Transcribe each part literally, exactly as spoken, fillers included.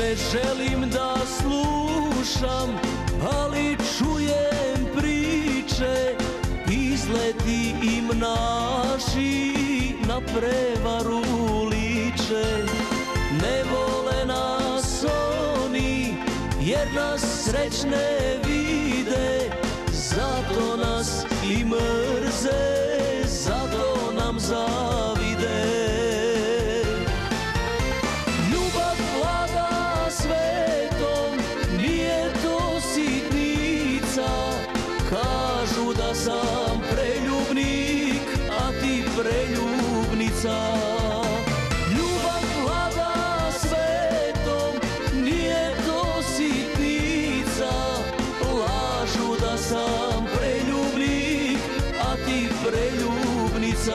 Ne želim da slušam, ali čujem priče, izleti im naši na prevaru liče. Ne vole nas oni, jer nas srećne vide, zato nas i mrze, zato nam zavide. Ljubav vlada svetom, nije to sitnica, kažu da sam preljubnik, a ti preljubnica. Ljubav vlada svetom, nije to sitnica, lažu da sam preljubnik, a ti preljubnica.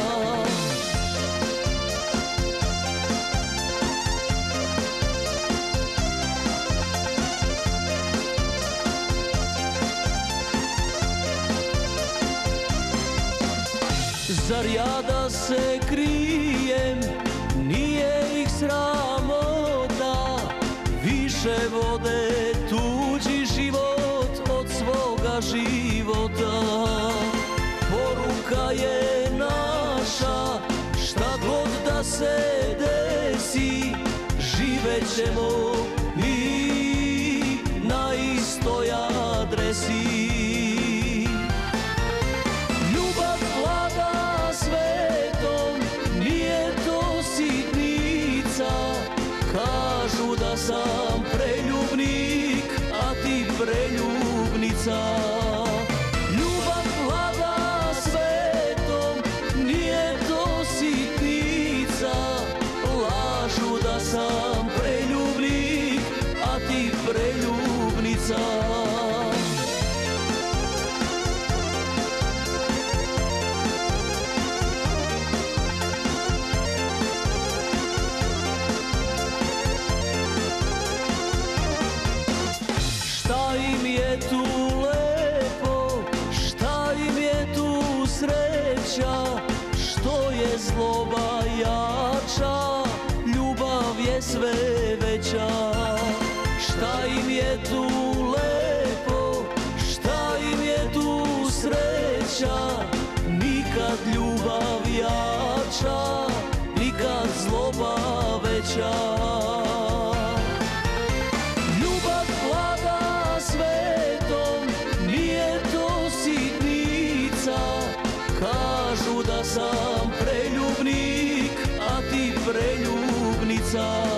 Zar ja da se krijem, nije ih sramota, više vode tuđi život od svoga života. Poruka je naša, šta god da se desi, živećemo mi na istoj adresi. Kažu da sam preljubnik, a ti preljubnica. Ljubav vlada svetom, nije to sitnica, lažu da sam preljubnik, a ti preljubnica. Šta im je tu lepo, šta im je tu sreća, što je zloba jača, ljubav je sve veća. Šta im je tu lepo, šta im je tu sreća, nikad ljubav jača, nikad zloba veća. Kažu da sam preljubnik, a ti preljubnica.